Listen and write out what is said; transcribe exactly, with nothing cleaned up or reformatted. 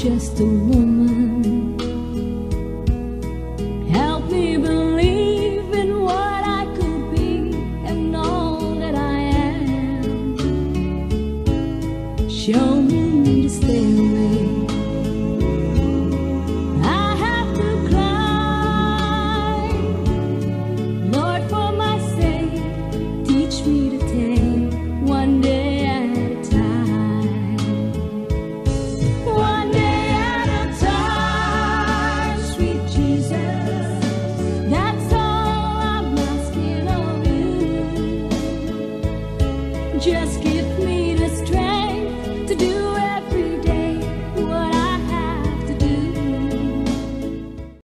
just a woman. Help me believe in what I could be and all that I am. Show me the stairway. I have to climb. Lord, for my sake, teach me to take one day at a time. One day at a time, sweet Jesus. That's all I'm asking of you. Just give me the strength to do